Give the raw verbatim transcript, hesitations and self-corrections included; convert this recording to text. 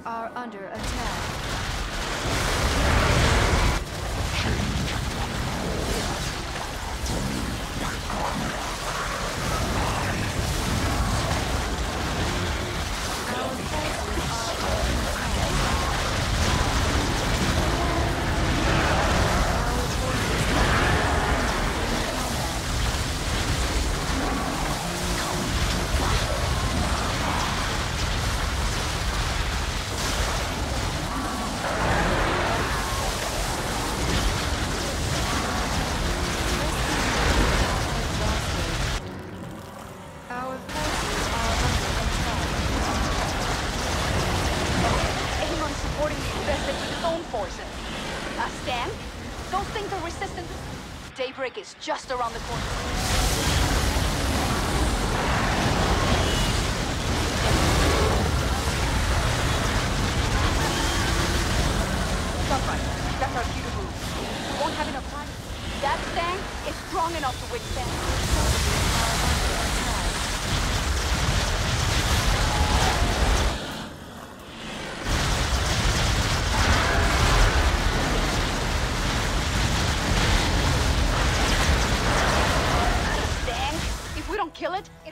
are under attack. Daybreak is just around the corner. Stop right. That's our cue to move. We won't have enough time. That stand is strong enough to withstand. If we don't kill it,